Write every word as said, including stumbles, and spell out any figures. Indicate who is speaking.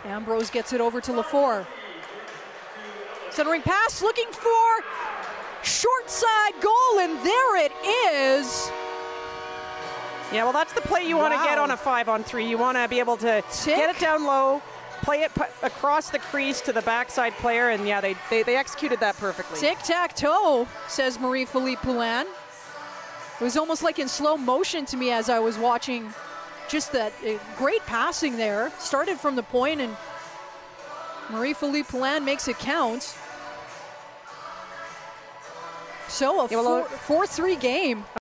Speaker 1: Ambrose gets it over to Lefort. Centering pass, looking for short side goal, and there it is.
Speaker 2: Yeah, well, that's the play you want to
Speaker 1: Wow.
Speaker 2: get on a five on three. You want to be able to
Speaker 1: Tick.
Speaker 2: get it down low, play it pu- across the crease to the backside player, and yeah, they, they, they executed that perfectly.
Speaker 1: Tic-tac-toe, says Marie-Philippe Poulin. It was almost like in slow motion to me as I was watching. Just that uh, great passing there. Started from the point, and Marie-Philippe Poulin makes it count. So a
Speaker 2: Yeah, well,
Speaker 1: four three game.